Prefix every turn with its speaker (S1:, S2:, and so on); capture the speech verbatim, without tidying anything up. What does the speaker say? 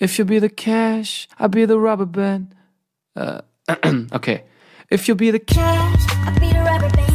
S1: If you be the cash, I'll be the rubber band. Äh, okay. If you be the cash, I'll be the rubber band.